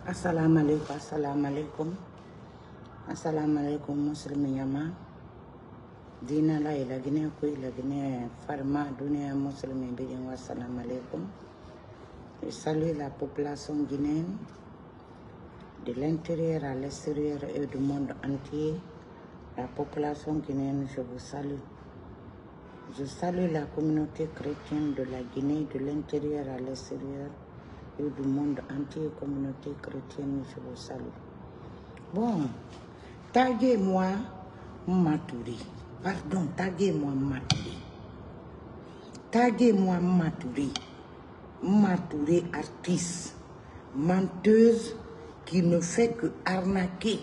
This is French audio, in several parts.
Assalamu alaikum muslimin yama dina la ila gine ko ila gine farma dunia muslimin bidin wa assalamu alaikum. Je salue la population guinéenne de l'intérieur à l'extérieur et du monde entier. La population guinéenne, je vous salue. Je salue la communauté chrétienne de la Guinée, de l'intérieur à l'extérieur et du monde entier. Communauté chrétienne, je vous salue. Bon, taguez-moi Matouré. Pardon, taguez-moi Matouré. Taguez-moi Matouré. Matouré, artiste, menteuse qui ne fait que arnaquer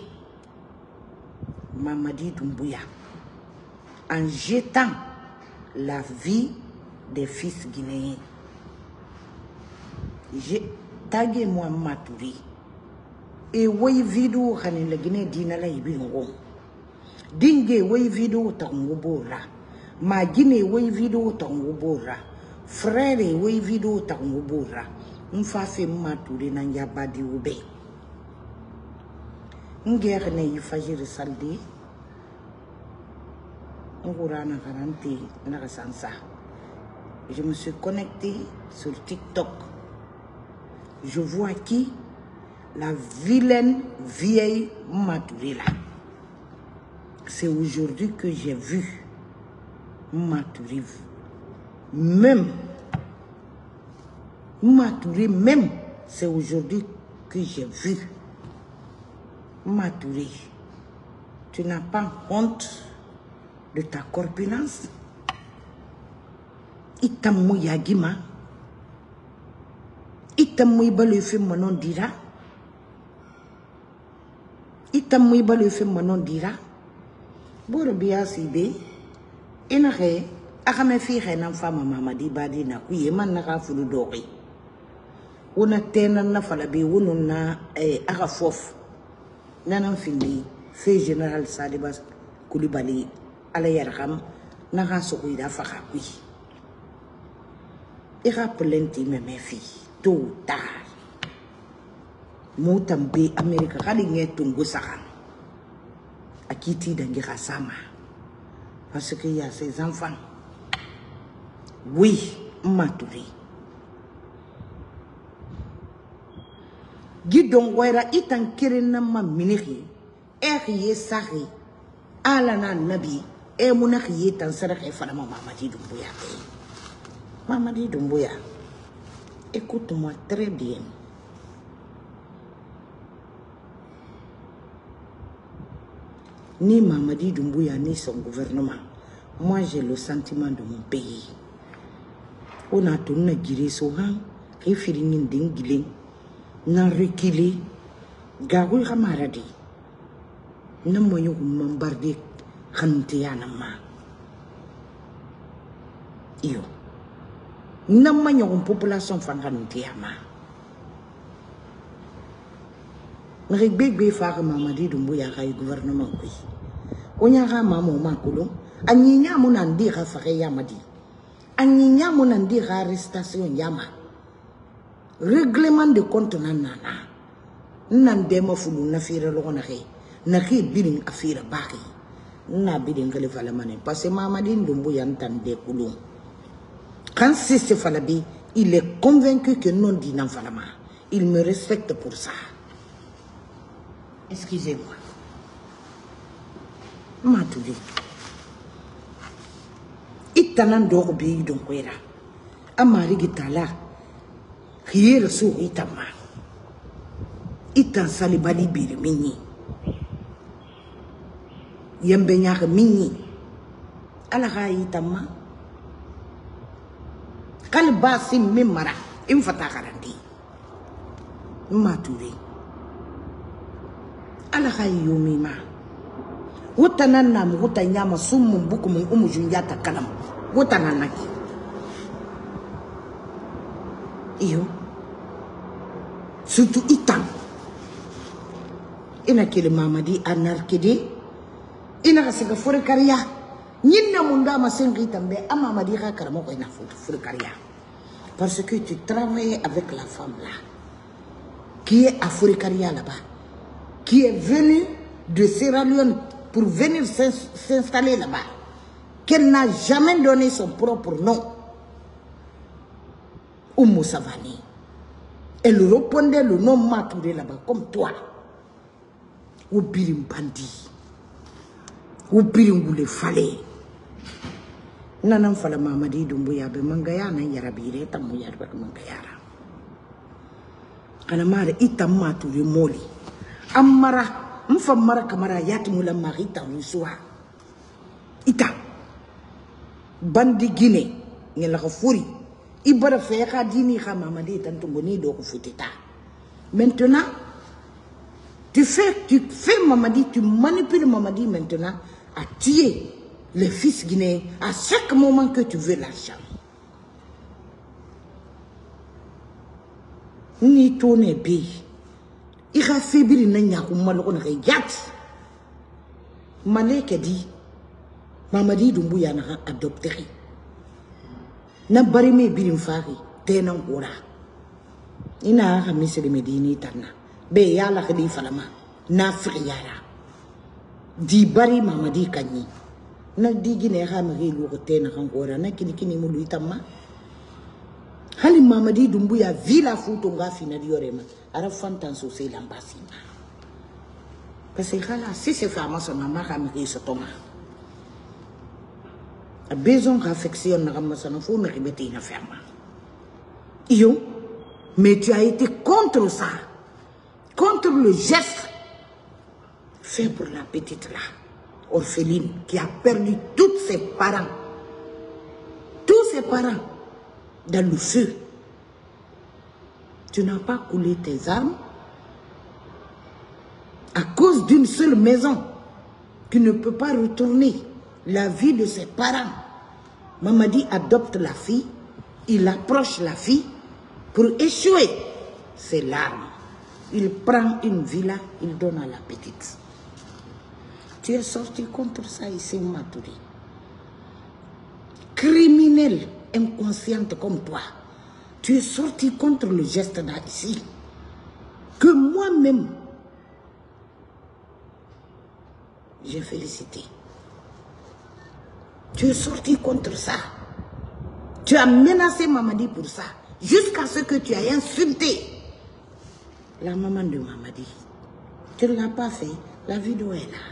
Mamadi Doumbouya en jetant la vie des fils guinéens. Taguez-moi Matouré. Et oui, vidéo, quand la Guinée dit na la ibingo. Dingue, oui, vidéo, tangobora. Ma Guinée, oui, vidéo, tangobora. Frère, oui, vidéo, tangobora. M'fafe Matouré na yabadi oube. N'guerre ne yifajir saldi. N'gourana garanti n'agasansa. Je me suis connecté sur TikTok. Je vois qui? La vilaine vieille Matouré là. C'est aujourd'hui que j'ai vu Matouré. Même Matouré, même c'est aujourd'hui que j'ai vu Matouré. Tu n'as pas honte de ta corpulence? Itamou yagima. Itamou le fait mon dira. Itamou le fait mon dira. Borobia sibe. Inare. Akame fille nan femme Mamadi Badi na kuye man na fulu dori. Una tena na falabi wununa akafof. Nanan fili fait général Sadibas Koulibaly ala yarham na ga sokuida fakakui. Ira plenti mes filles tôt ou tard. Moutambe Amerika kali ngetungu sakan. Akiti dangira sama. Parce qu'il y a ses enfants. Oui, Matouré. Gidon wera itan kirina ma miniki. Ye sari. Alana nabi. Munaki ye tan sarake fana Mamadi Doumbouya. Mamadi Doumbouya. Écoute-moi très bien. Ni Mamadi Doumbouya ni son gouvernement. Moi j'ai le sentiment de mon pays. On a tourné guiri sohan, qui firingin dingilin, n'a reculé, garoui ramaradi. N'a moyen de m'embarder kantianama. Yo. N'a moyen de population fangantiama. N'rek bébé faire Mamadi Doumbouya kay gouvernement kui. Onyara maman makulo, anyinya monandi rafare yamadi. Anyinya monandi arrestation yama. Règlement de compte nanana. Nandema fulu na fira logonake. Naki bidding afira baki. Na bidding kale falamane. Parce que Mamadi Doumbouya entende koulou. Quand c'est ce falabi, il est convaincu que non dit n'en falama. Il me respecte pour ça. Excusez-moi. Matouré. Itanan dorbi donc kwera. Amari gitala. Khier so itama. Itan salibali bir mini. Yembe ñaak mini. Ala ga itama. Kal basim mimara. Im fata garanti. Matouré. Ala ga yomima. Wutanana wutanyama sumu buku mu umujunjata kalam. Wutananaki. Iyo. Surtout itan. Ina kele Mamadi anarkede. Ina kasika fure kariya. Nyinna munda masengi tambe ama Mamadi ka karamo ko ina fure kariya. Parce que tu travailles avec la femme là. qui est africaria là-bas, qui est venue de Sierra Leone pour venir s'installer là-bas, qu'elle n'a jamais donné son propre nom, Oumou Savani. Elle répondait le nom Matouré là-bas, comme toi. Ou birim bandi. Ou birim goulé falé. Nanam fala Mamadi Doumbouya be mangaya na yarabire tamouya be mangayara. Anamare itam Matouré moli. Amara, mfamara kamara yatimula marita ruswa. Ita. Bandi Guinée, ngela furi. Ibara fera dini ka Mamadi tantongoni do futeta. Maintenant, tu fais Mamadi, tu manipules Mamadi maintenant à tuer les fils guinéens à chaque moment que tu veux l'argent. Ni tourne bé. Il a fait bien n'anya ou malon regarde. Malek dit, Mamadi Doumbouya n'a adopté. Na bari me birim fari tenan ora ina ha misiri medini tanna be yala khali falama na friyara di bari Mamadi kanyi na digi ne ha mari lu tena kan ora na kini mulu itamma hali Mamadi Doumbouya vila futo ngafi na diorema ara fantan so se lambasima parce que là si c'est fama son mama ka mari so toma a besoin d'affection na ramasana fo me ribeti na ferma. Yo, mais tu as été contre ça, contre le geste fait pour la petite là, orpheline, qui a perdu tous ses parents dans le feu. Tu n'as pas coulé tes armes à cause d'une seule maison qui ne peut pas retourner la vie de ses parents. Mamadi adopte la fille, il approche la fille pour échouer ses larmes. Il prend une villa, il donne à la petite. Tu es sorti contre ça ici, Matouré. Criminel, inconsciente comme toi. Tu es sorti contre le geste là ici. Que moi-même, j'ai félicité. Tu es sorti contre ça. Tu as menacé Mamadi pour ça. Jusqu'à ce que tu aies insulté la maman de Mamadi. Tu ne l'as pas fait. La vidéo est là.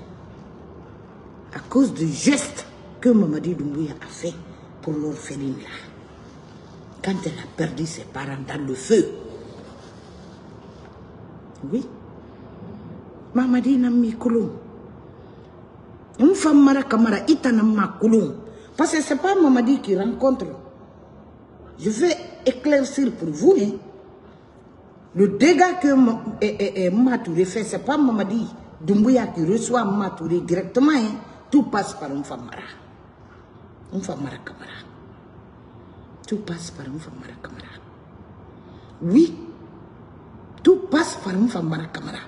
À cause du geste que Mamadi Doumbouya a fait pour l'orpheline là. Quand elle a perdu ses parents dans le feu. Oui. Mamadi n'a mis Kouloum. Une femme mara kamara itana makoulou. Parce que ce n'est pas Mamadi qui rencontre. Je vais éclaircir pour vous. Hein. Le dégât que Matouré fait, ce n'est pas Mamadi Doumbouya qui reçoit Matouré directement. Hein. Tout passe par une femme mara. Une femme mara kamara. Tout passe par une femme mara kamara. Oui. Tout passe par une femme mara kamara.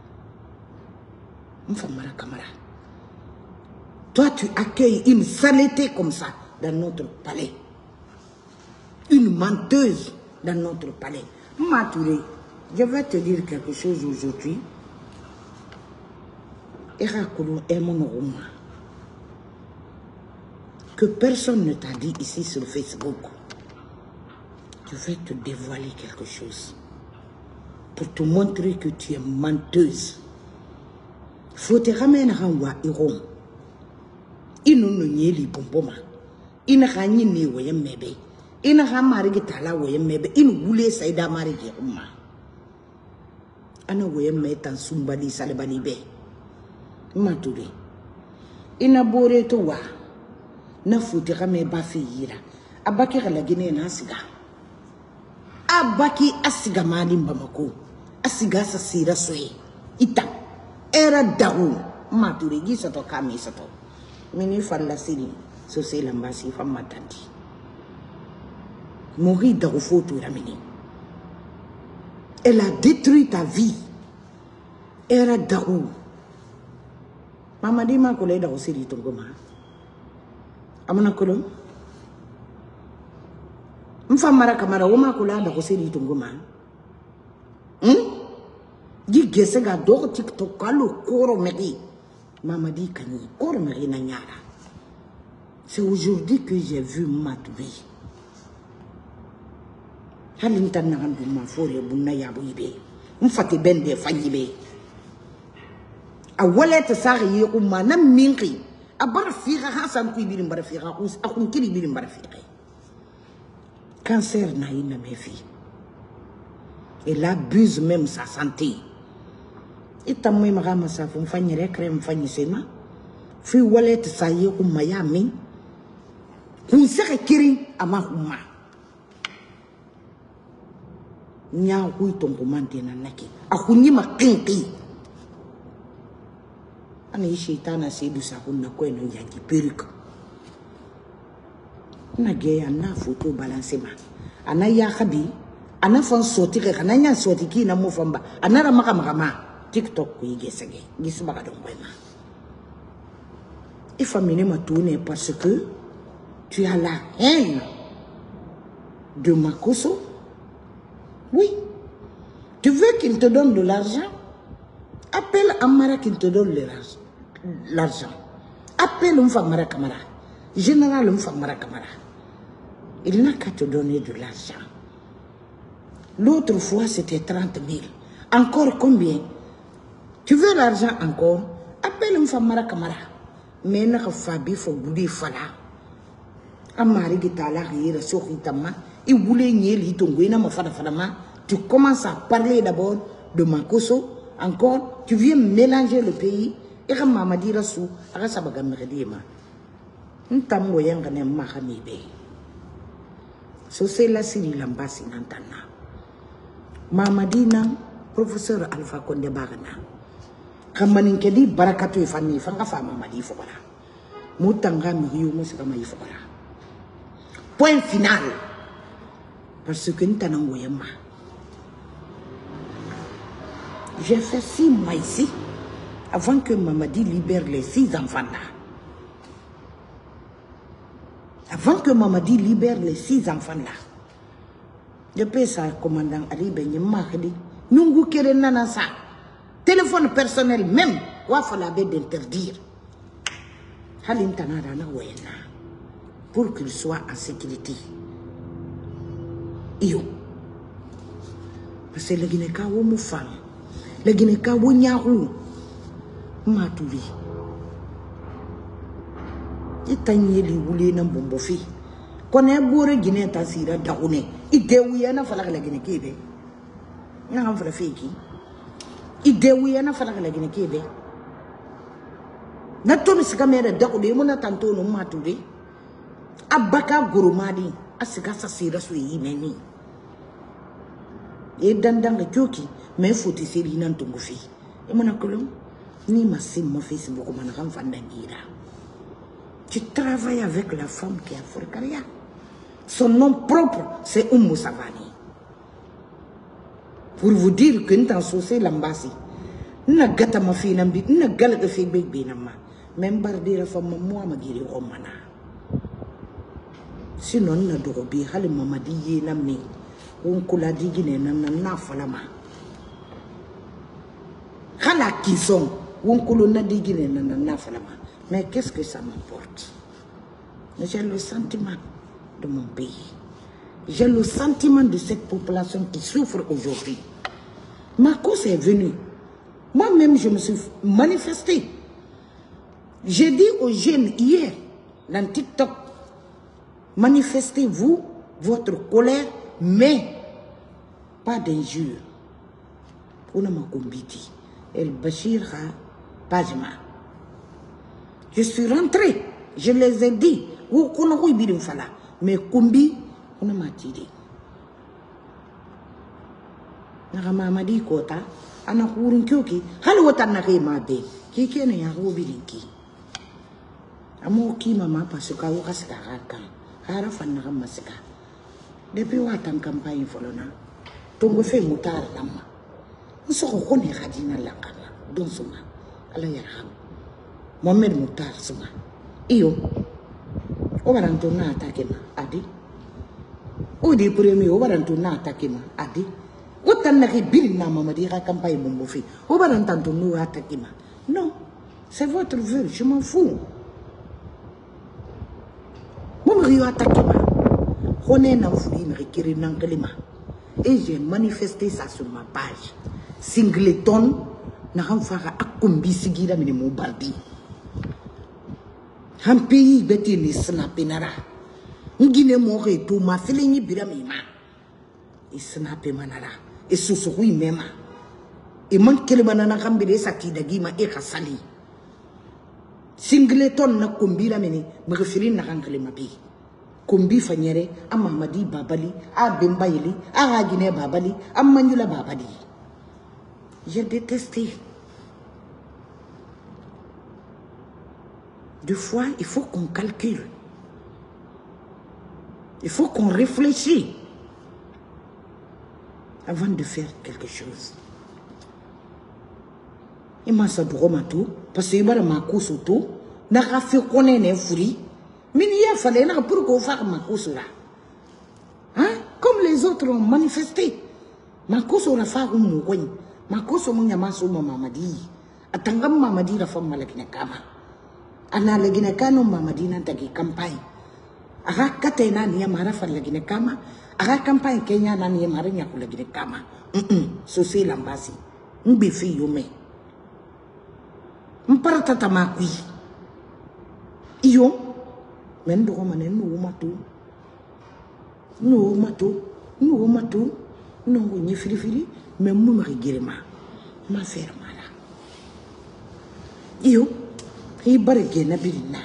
Une femme mara kamara. Toi, tu accueilles une saleté comme ça dans notre palais. Une menteuse dans notre palais. Matouré, je vais te dire quelque chose aujourd'hui. Que personne ne t'a dit ici sur Facebook. Je vais te dévoiler quelque chose. Pour te montrer que tu es menteuse. Faut te ramener à Iron. Inu no nyeli bomboma ina hanyi ne woye mebe ina ha mari gitala woye mebe inu wule saida mari ge umma ana woye metan sumbali salbali be Matouré ina bore to wa na futi game ba fi yira abaki kala gine na siga abaki asiga mali Bamako asiga sa sira soye ita era dawo Matouré gisato kamisato Mini falla siri so se lambasi femme tandi mourir dans photo ramini. Elle a détruit ta vie. Elle a daou. Mamadi ma kole da osiri tongoma. Amana kolom. Mfa mara kamara woma kola da osiri tongoma. Di gese ga do TikTok kalo koro meri. Mamadi kani koro meri na nyara. C'est aujourd'hui que j'ai vu Matoubi. Halintan na kandu ma fore bunna ya buibe. Mfati bende fanyibe. A wallet sari ye umana minki. A barafira hasan ku ibirim barafira us akun kiri ibirim barafira. Cancer na ina mefi. Elle abuse même sa santé. Ita moi magama sa fanyere krem fanyisema. Fi wallet sa ye umayami. Kun sere kiri ama uma. Nya hui tongomante na naki. Akunyi makinki. Ana ishitana sedu sa kunna kweno yangi perika. Na geya na photo balancema. Ana ya khabi, ana fon soti ke kana nya soti ki na mo famba. Ana ra maka TikTok ku yigesege. Gisba ka don kwema. Ifamine matune parce que tu as la haine de Makosso. Oui. Tu veux qu'il te donne de l'argent? Appelle Amara qu'il te donne l'argent. Appelle Mfamara Kamara. Général Mfamara Kamara. Il n'a qu'à te donner de l'argent. L'autre fois, c'était 30 000. Encore combien? Tu veux l'argent encore? Appelle Mfamara Kamara. Mais il n'a pas Fabi Fogoudi Fala. Amari Gitala Rire Soritama. Il voulait nier l'itongouina ma fadafadama. Tu commences à parler d'abord de Makosso. Encore, tu viens mélanger le pays. Et quand maman dit rassou, arrête baga meredima. N'tammo yangane mahamibe. So c'est la siri lambasi nantana. Mama dina professeur Alpha Konde Bagana. Kamanikedi barakatu ifani fanga fa mama di fobara. Mutanga miyu musikama ifobara. Point final. Parce que nous t'avons yama. J'ai fait 6 mois ici avant que Mamadi libère les 6 enfants là. Avant que Mamadi libère les 6 enfants là. Depuis ça, commandant Ali Benye Mahdi, nous kere nana ça. Téléphone personnel même, wa fala be d'interdire. Halim tanara na wena. Pour qu'il soit en sécurité. Iyo. Parce que le Guinéka ou mou femme. Le Guinéka ou nyarou. Matoubi. Itanye li wule na bombofi. Kone bore Guinée ta sira daoune. Idewuya na fala la Guinée kebe. Na ham fala feki. Idewuya na fala la Guinée kebe. Na to misikamera daoune mona tanto no Matoubi. Abaka goromadi. Asika sa sira su yimeni. Et dandang joki mais faut essayer nan tongofi. Et mon akolom ni ma sim mon fils beaucoup manam fandangira. Tu travailles avec la femme qui a Forcaria. Son nom propre c'est Oumou Savani. Pour vous dire que nous t'en saucé l'ambassade. Na gata ma fi nambi na galga fi big nama. Même bardira femme moi ma giri romana. Sinon na dorobi hali mamadi ye namni on kula digine na falama hala kison on kula na digine na falama. Mais qu'est-ce que ça m'importe? J'ai le sentiment de mon pays. J'ai le sentiment de cette population qui souffre aujourd'hui. Ma cause est venue. Moi-même je me suis manifesté. J'ai dit aux jeunes hier dans TikTok, manifestez-vous votre colère, mais pas d'injures. On a ma combiti. El Bachir Pajma. Je suis rentré. Je les ai dit. Mais Kumbi, on a m'a tiré. Nagamama di kota. Ana kurin kyoki. Halwata na kay mate. Kiki na ya rubirinki. Amo ki mama pasuka wakasika kan. Harafan na kamasika. Depuis watan campagne folona. Tongo fe mutar lama. Nso ko kone khadina lakana. Don suma. Allah yarham. Mohamed mutar suma. Iyo. O baranto na attaque ma adi. O di premier o baranto na attaque ma adi. Autant n'a birina mamadi ra campagne mon beau-fils. Au bas d'entendre nous attaquer. Non, c'est votre vœu, je m'en fous. Mon mari a attaqué. On est dans le et j'ai manifesté ça sur ma page. Singleton n'a pas fait un combi sigira mais mon bardi. Un pays bête ni snappé nara. N'guine moré tout ma feeling biramima. Et snappé manara. Et sous-souris même. Et manque le banana rambere saki d'agima et rasali. Singleton n'a combi la mene, me référer n'a rangle ma pays. Kombi fanyere, a Mamadi Babali, a Bembaili, a Ragine Babali, a Manula Babali. J'ai détesté. Deux fois, il faut qu'on calcule. Il faut qu'on réfléchisse avant de faire quelque chose. Et moi, ça doit m'attendre, parce que je suis auto, n'a pas fait qu'on ait un fourri. Mais il fallait pour qu'on fasse ma course là. Hein? Comme les autres ont manifesté. Ma course la faire un moukoui. Ma course mon yamaso mamadi. Atangam mamadi la femme malakinekama. Ana laginekano mamadi na tagi campagne. Aga katena ni yamara fa laginekama. Aga campagne Kenya na ni yamara nyaku laginekama. So c'est l'ambasi. Mbifi yome. Mparata tamakui. Iyo. Men do manen no matu no ni fili mais mu mari girema ma faire mala iyo hi barge na birina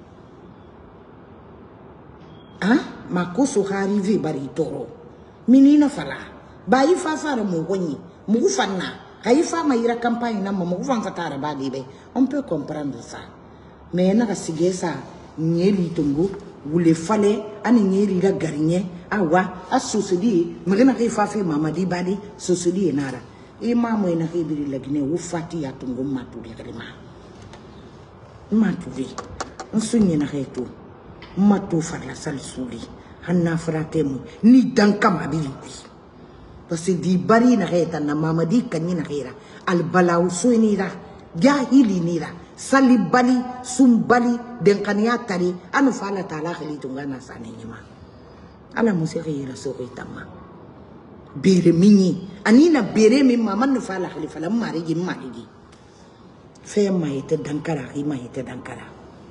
ah ma ko so arrivé bari toro minina fala bayi fa fara mo goni mu fanna kai fa ma ira campagne na mo fan fatara ba dibe on peut comprendre ça mais na sigesa nyeri tongo wule fale ani nyeri la garnye awa asosodi magana kai fafe mamadi badi sosodi enara e mamo ena kai biri lagine wo fati ya tongo maturi kalima maturi nsunye na kai to matu farla sal suli hanna fratemu ni danka mabiri parce que di bari na kai tan mamadi kanyi na kaira al balaw suinira jahili nira sali bali sumbali denkania tari anu fala tala khali tungana sane nyima ala musiri ira sori tama bere minyi anina bere mi mama nu fala khali fala mari gi mari gi fe mayete dankara gi mayete dankara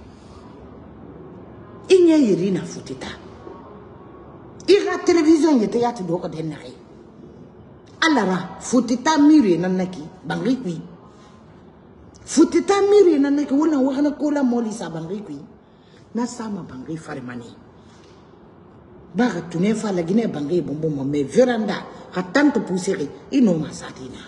inya yirina futita ira television yete yati doko denari alara futita mire nanaki bangri kui futita mire na nek wona waxna ko la moli sa bangri kui na sama bangri farmani baga tune fa la gine bangri bombo mo me veranda ka tanto pousser ino masatina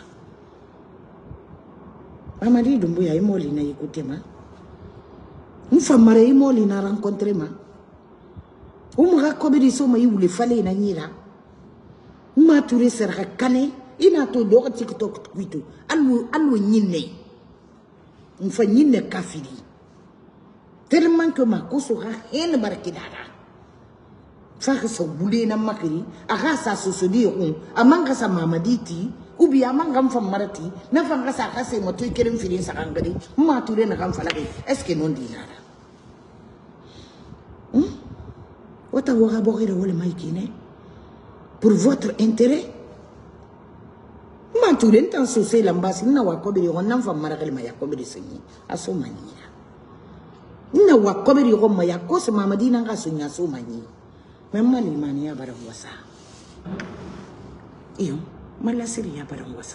Mamadi Doumbouya imoli na écouter ma mfamare imoli na rencontrer ma umra kobiri so ma yule fale na nyira ma touré serra kane ina to do TikTok kwito allo nyinne mfa nyinne kafiri tellement que ma kosora hen barkidara fa sa boulé na makiri aga sa so dire amanga sa mamaditi ou bien amanga mfa marati na fa sa ka se mo to kerem fili sa kangari ma touré na kam falaki est-ce que non dinara wata wora bogire wala maykine pour votre intérêt ma touré tan so se lambasi na wa ko be on nan fa marakali ma yakobe senyi aso manyira na wa ko be ko ma yakos mamadi na nga so nya so manyi memma ni mani ya bara wasa iyo mala siri ya bara wasa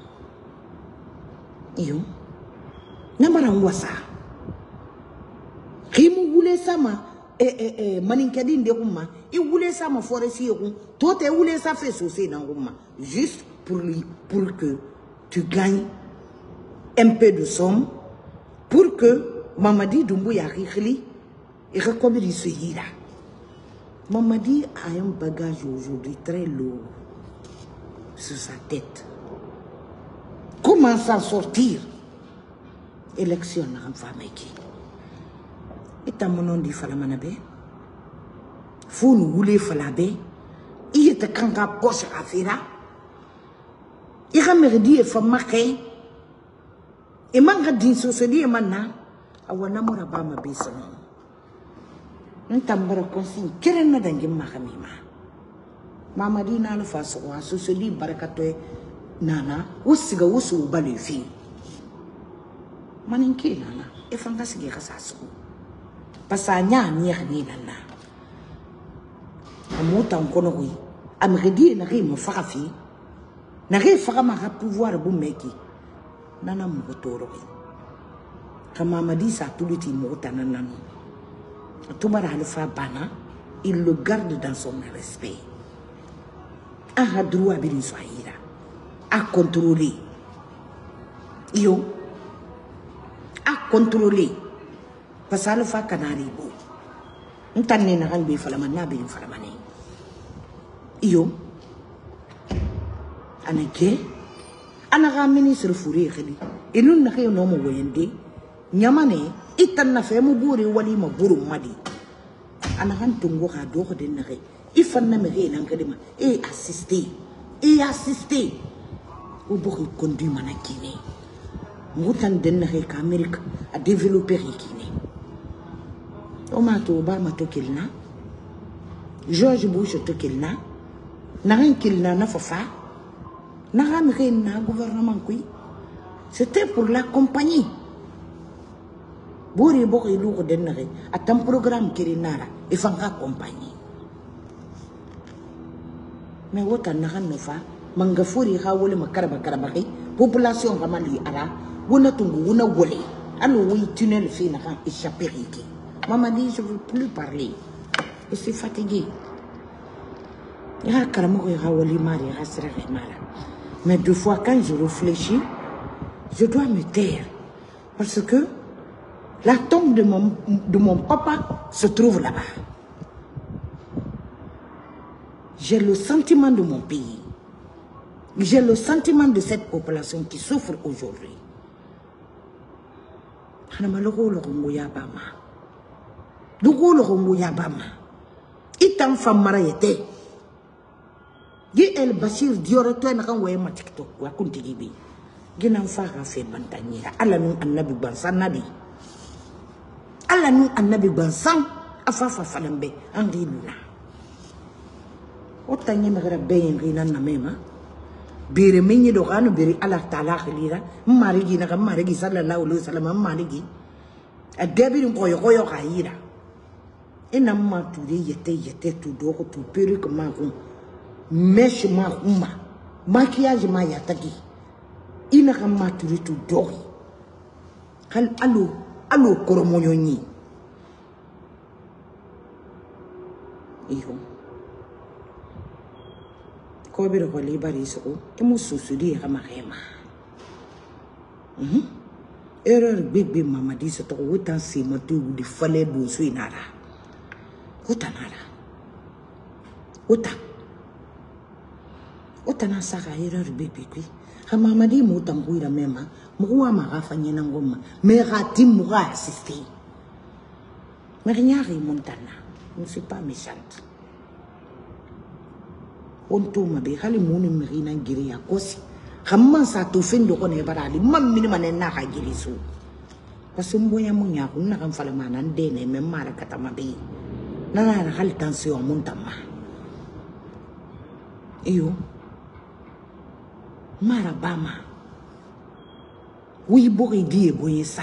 iyo na bara wasa kimu wule sama maninkadi de kuma i wule sama foresi ko to te wule sa fait so se na kuma juste pour que tu gagnes un peu de somme, pour que Mamadi Doumbouya Rikhli et recommence ce là. Mamadi a un bagage aujourd'hui très lourd sur sa tête. Comment s'en sortir? Élection n'a pas fait. Et t'as mon nom dit Falamanabe. Faut nous rouler Falabé. Il était quand à poche à faire. Il a merdi et famaké. Et manga din sosoli et mana. Awana mora bama bisano. Ntambara konsin kerena dangi makamima. Mama di na alfa so sosoli barakatoy nana usiga usu balifi. Maninki nana e fangasi ge kasasu. Pasanya ni nana. Amuta nkono wi. Amredi na ri mo fakafi. Na ri faka ma pouvoir bu meki. Nana mo toro wi. Kama madi sa tuluti mo tanana. Tumara alfa bana, il le garde dans son respect. A droit à Biriswaïra, à contrôler. Yo, à contrôler. Parce que alpha canari bo. On t'a né n'a pas fait la manna bien fait la manne. Yo, anake, anaga ministre fourré réli. Et nous n'a rien nommé wende. Nyamane, itan na fait muguri wali maburu madi. Anagan tungo ka doko de nare. Ifan na mere nangadema. Et assister. Et assister. Ou bori conduit manakine. Moutan de nare qu'Amérique a développé rikine. Omato Obama to kilna. George Bush to kilna. Narin kilna na fofa. Naram na gouvernement kui. C'était pour la compagnie. Bori bori lourd denere à ton programme qui nara et fanga compagnie. Mais wota naran nofa mangafuri hawole makaraba karabaki population ramali ara wona tungu wona wole allo oui tunnel fait na échappé riki. Maman dit je veux plus parler. Je suis fatiguée. Ya karamo hawoli mari rasra mara. Mais deux fois quand je réfléchis, je dois me taire parce que la tombe de mon papa se trouve là-bas. J'ai le sentiment de mon pays. J'ai le sentiment de cette population qui souffre aujourd'hui. Itam famara yete. Gi el Bashir dioroto na kan waye ma TikTok wa kunti gibi. Ginan fa ga fe bantanyira. Allah nun annabi ban sannabi. Allah nous annabi bansan afafa falambe andi luna otanye magara beyin rina na mema bere menyi do kanu bere Allah taala khilira mari gi na kam mari gi sallallahu alaihi wasallam mari gi adabi ko yo khayira ina ma tude yete tu do ko tu perruque ma ko mesh ma umma maquillage ma yataki ina kam ma tude tu do kal allo koromoyoni iyo ko be ko libari so e mo susudi kama khema erreur bébé mama di so to wutan si mo tu di fale do so inara utanara utana saka erreur bébé kui kama mama di mo tanguira mema mo ma gafanya na ngoma me gati mo ga assister me nyari montana je ne suis pas méchante. On tombe be khali moni mirina ngiri ya kosi khamman sa to fendo ko ne barali mam mini manen na ka giri su pasumbo ya munya ko na kan fala manan de ne me mara kata mabe na na khali tension montama iyo mara bama wi bori di boye sa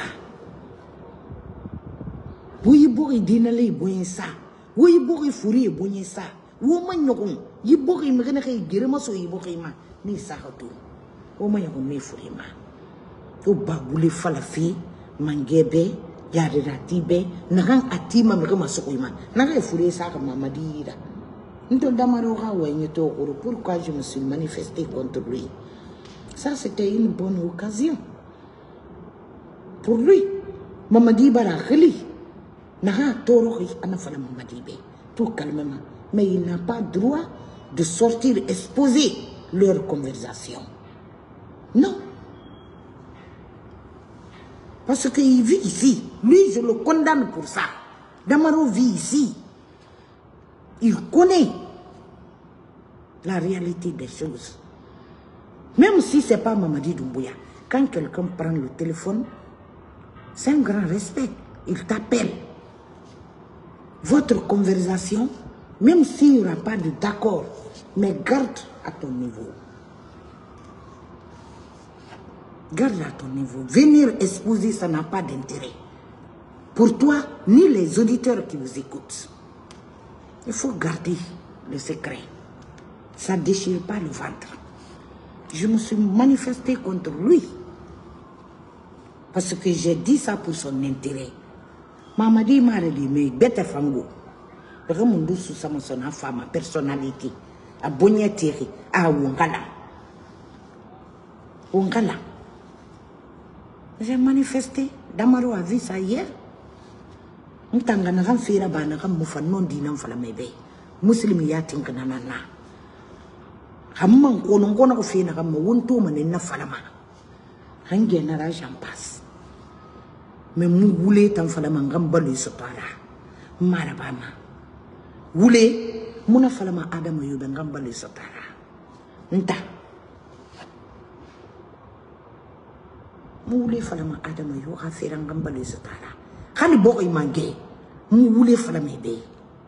wi bori di na le boye sa oui bori furi bonye sa wo manyokon yi bori mgene kay girema so yi bori ma ni sahato wo manyokon ni furi ma o babule falafi mangebe yarira tibe nagan atima mgema so ma naga furi sa ka mamadira nto damaro ga wenye to ko pourquoi je me suis manifesté contre lui. Ça c'était une bonne occasion pour lui. Mamadi bara khali Naha Torori Anafala Mamadibe, tout calmement. Mais il n'a pas droit de sortir exposer leur conversation. Non. Parce qu'il vit ici. Lui, je le condamne pour ça. Damaro vit ici. Il connaît la réalité des choses. Même si ce n'est pas Mamadi Doumbouya, quand quelqu'un prend le téléphone, c'est un grand respect. Il t'appelle. Votre conversation, même s'il n'y aura pas de d'accord, mais garde à ton niveau. Garde à ton niveau. Venir exposer, ça n'a pas d'intérêt. Pour toi, ni les auditeurs qui vous écoutent. Il faut garder le secret. Ça ne déchire pas le ventre. Je me suis manifesté contre lui. Parce que j'ai dit ça pour son intérêt. Mamadi m'a dit, mais bête fango. Remondu sous sa femme, personnalité. A bonyetiri, a wongala. Wongala. J'ai manifesté. Damaro a vu ça hier. Ntangana kan fira bana kan mufa non dinam fala mebe. Muslim ya tinkana na. Hamman kono ko fina kan mo wonto man na fala ma. Hange na ra jampas. Mais mu wule tan fala man gam balu sotara. Marabama. Wule muna fala ma Adam yobe gam balu sotara. Nta. Mu wule fala ma Adam yo ha fira gam balu sotara. Khali boko imangé mu wule fala mebe.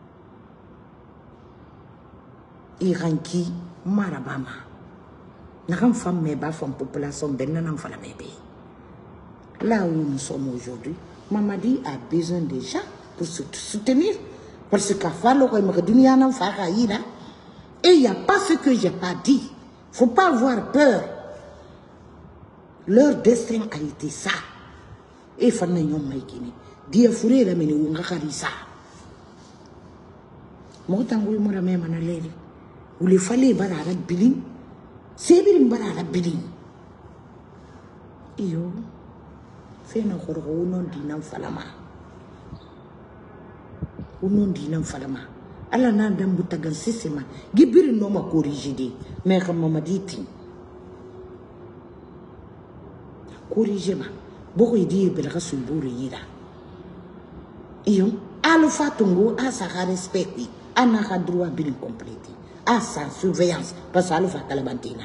Iranki marabama. Nakam femme meba femme population benanam fala mebe. Là où nous sommes aujourd'hui, Mamadi a besoin de gens pour se soutenir. Parce qu'à fallo et il n'y a pas ce que j'ai pas dit. Il ne faut pas avoir peur. Leur destin a été ça. Et il faut que nous maïkini. Dia fure la meni unga karisa. Motangu imura me manaleri. Ule fale barara bilin. Sebirin barara bilin. Iyo. Fena khorgo unon dinam falama. Unon dinam falama. Ala na ndam butagan sisima. Gibiri no ma corriger mais comme Mamadi tin. Corriger ma. Boko idi belga sumburi yira. Iyo, alpha tungo a sa respect, a na droit bien complété, a sa surveillance, parce que alpha calabantina.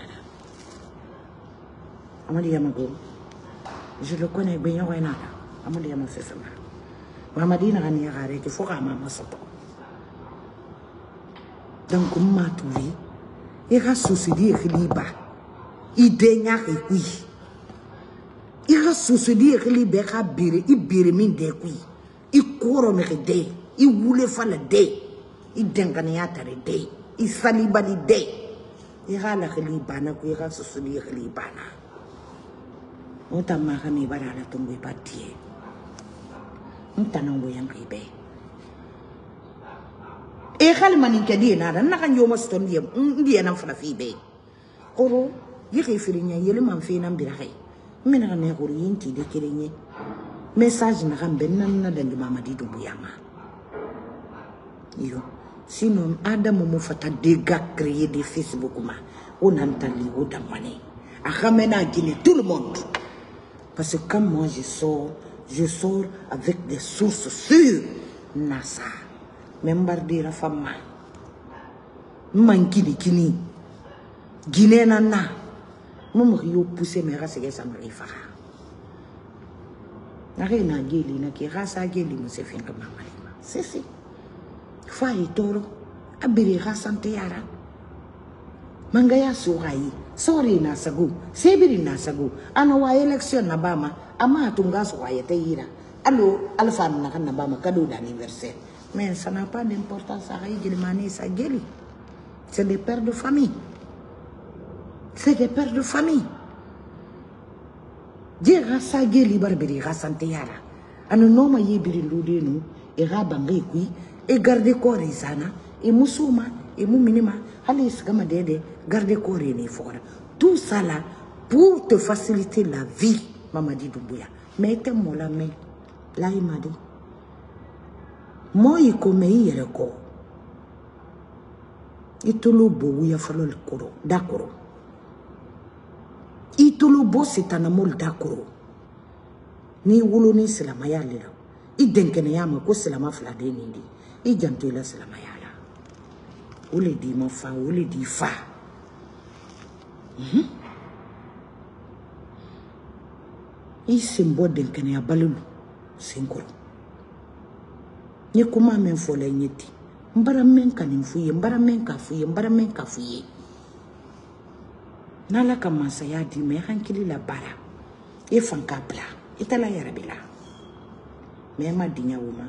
Amadi Yamago, je le connais bien, Amadi Yamasema. Mamadina Raniare, qu'il faut que maman s'attende. Donc, ma touvi, il a souci liba, il dénia et oui. Il a souci libéra bire, il bire mine de oui. I koro meke de, I wule fala de, I denganiata de, I salibali de, I hala kelibana ku I ga susuli kelibana. Ota makani barala tumbi patie. Ntanango yang kibe. E khali maninke di nada, naka nyoma ston ndi na fala fibe. Oro, yeke firinya yele manfina mbirahe. Mina ne gori yinti de kirenye. Message na kambe nana dangi Mamadi Doumbouya. Yo. Sinon, Adam mo fata dégâts créés des Facebook ma. On entend les hauts d'amane. A ramena guiné tout le monde. Parce que quand moi je sors avec des sources sûres. Nasa. Même bardi la femme. Mankini kini. Guiné nana. Mon rio poussé mes races et ça me rifara. Narena geli na ki rasa geli mo se finka mamalima. Sisi. Fa itoro abiri rasante yara. Mangaya surai. Sorry na sagu. Sebiri na sagu. Ana wa election na bama ama tunga surai te ira. Allo alfa na kan na bama cadeau d'anniversaire. Mais ça n'a pas d'importance à geli mani sa geli. C'est des pères de famille. C'est des pères de famille. Dia rasa geli barbiri rasante yara. Anu noma yibiri ludenu e rabangai kui e garde corps sana e musuma e muminima halis kama dede garde corps ni fora. Tout ça là pour te faciliter la vie Mamadi Doumbouya. Mais te mola me la imadi. Moi comme yere ko. Itolo bo ya falol koro d'accord. Itolo bo setanamol dakoro ni wulu ni silamaya lelo I denkene yama ko silama fla de nindi I janto la silamaya la ole di mo fa ole di fa I sembo den kene abalulu senkolo nye kuma men fola nyeti mbara men kanimfuye mbara men kafuye mbara men kafuye nala kamasa ya di me hankili la bara e fanka bla itala yarabila me ma dinya wuma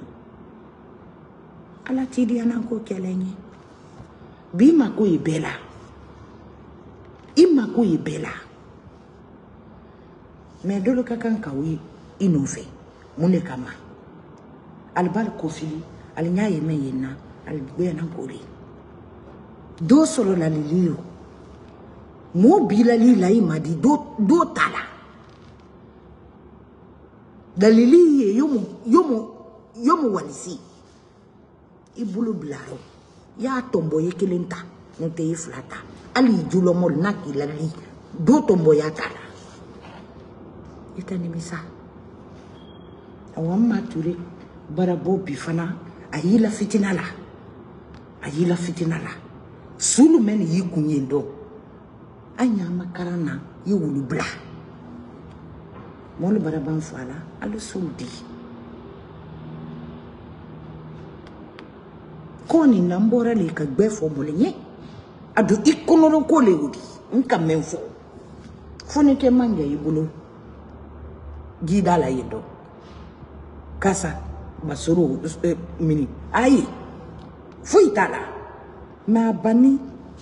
ala tidi ananko kelenye bi mako ibela imako ibela me dolo kakan kawi inofe mune kama albal kofili al nyaye me yena al be nan kori do solo la liliyo mo bila lila imadi do tala dalili yomo walisi ibulu blaro ya tombo yekelenta nte flata ali julo mol nakilali do tombo ya tala itani misa awam mature barabo bifana ayila fitinala sulu men yikunyendo anya makarana yiwulu bla mol baraban fala alu suldi koni nambora le ka gbefo molenye adu ikono ko le wudi nka menfo foni ke manga yibulo gidala yendo kasa basuru mini ai fuitala ma bani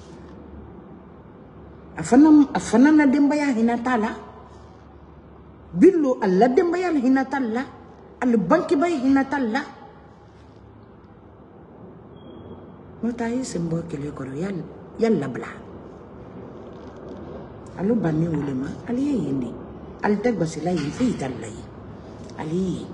afana na demba ya hinatala billo alla demba ya hinatala al banki bay hinatala mata yi sembo kele koro yalla bla alu bani ulema ali yindi al tagbasila yi fuitala yi ali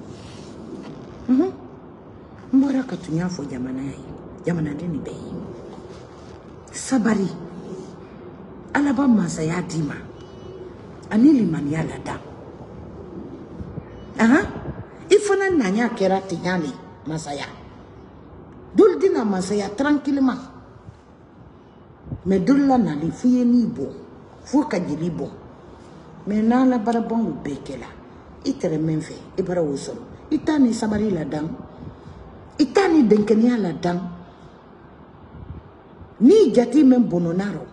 mbora katunya fo jamana deni be sabari alaba masa ya dima anili mani ala da ifana nanya kera tinyali masaya dul dina masaya tranquillement me dulla nali fuye ni bo fu kajili bo me nala barabongu bekela itere menfe ibara wosoro itani sabari la dang itani denkenia la dang ni jati men bononaro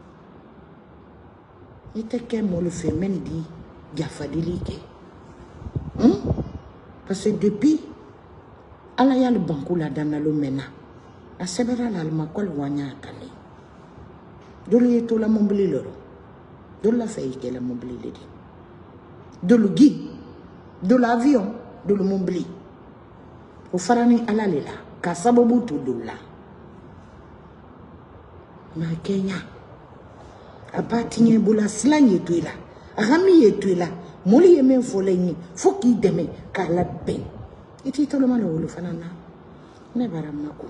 iteke molu fe men di jafadili ke parce que depuis ala yal banku la danalo mena a sebera la makol wanya kale dolu yeto la mombili loro dolu la fay ke la mombili ledi dolu gi dolu avion dolu mombili o farani ala lela ka sababu to dola ma Kenya abatinye bula slanye tuila agami yetuila moli yemen folenyi foki deme kala ben iti tolo malo wolu fanana ne baramako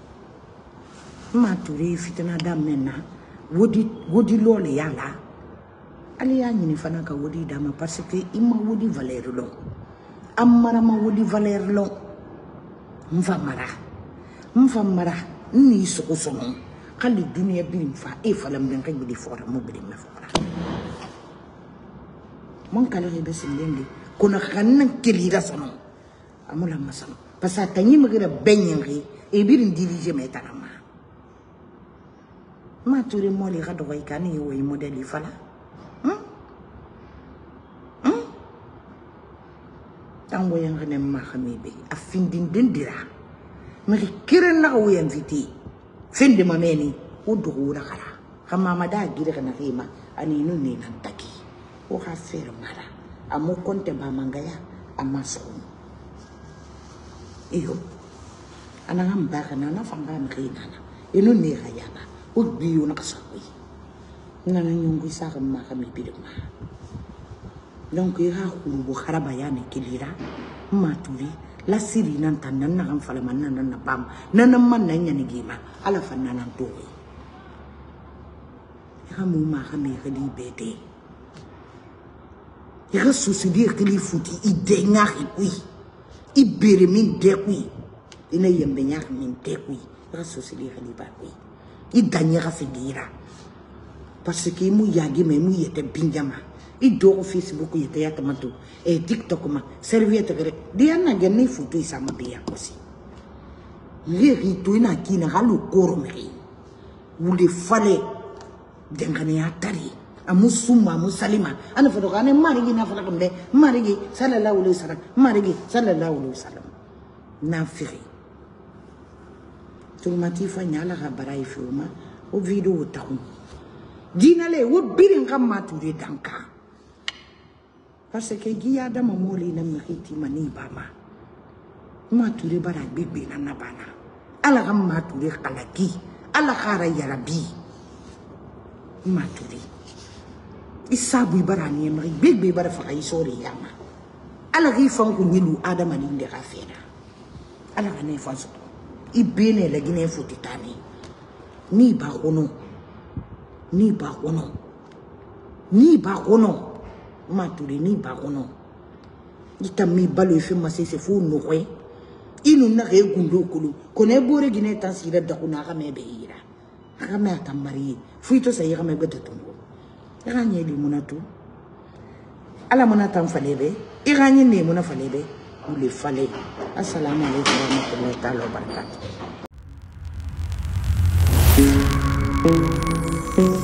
ma turi fitna damena wodi lole yala ali ya nyini fana ka wodi dama parce que ima wodi valeur lo amara ma wodi valeur lo mfamara ni sokosono kali dunia bilim fa e falam den kay bi fora mo bi me fora mon kala be sindende kono xanna kelira sono amula masam parce que tanyi magira benyenri e birin diriger metanama ma touré mo li gado way kan yi way modèle yi fala tango yang ne ma xami be afindin dendira ma kiren na o invité fin de mameni o dogura kala kama mada gire kana rima ani no ni nan taki o ha fer mara amo konte ba mangaya amaso iyo ana ngamba kana na fanga mkhina na ino ni hayana o biyo na kasawi nana nyungu sa ma kami biduma donc il ha khuru kharaba yani kilira maturi la siri nan tan nan na fala man nan na bam nan man nan nyani gima ala fan nan to ya mu ma khami khali bete ya susi di khali futi ide ngaki kui ibere min de kui ina yembe nyak min de kui ya susi di khali ba kui idanya ka figira parce que mu yagi me mu yete binjama i do Facebook yete ya tamatu e TikTok ma serviette gere dia na gani photo isama biya kosi le rito ina kina halu koromri wule fale dengane atari amusuma musalima ana foto kane marigi na fala kambe marigi sallallahu alaihi wasallam marigi sallallahu alaihi wasallam na firi turmati fa nyala ga barai fiuma o video taku dinale wo birin kamma ture danka parce que giya da mamoli na mekiti mani bama ma ture bara bebe na nabana ala kamma ture kalaki ala khara yarabi ma ture isabu barani mari bebe bara fa ay sori yama ala gi fan ko nyilu adama ni de rafena ala ne fanso ibene la gine futitani ni ba kono maturi ni ba kono ita mi balo fe masese fu no kwe inu na re gundo kulu kone bore gine tansira da kuna ga mebe ira ga me atamari fuito sa ira me beto tongo iranye li munatu ala munata mfalebe iranye ne muna falebe ule fale assalamu alaykum wa rahmatullahi ta'ala wa barakatuh